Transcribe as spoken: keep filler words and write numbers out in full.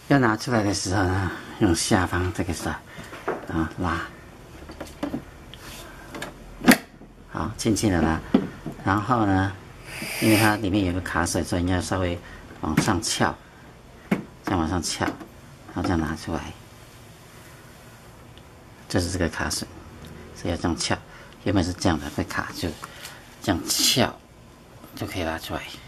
要拿出来的时候呢，用下方这个手啊拉，好，轻轻的拉，然后呢，因为它里面有个卡榫，所以你要稍微往上翘，这样往上翘，然后这样拿出来，就是这个卡榫，所以要这样翘。原本是这样的，会卡住，这样翘就可以拉出来。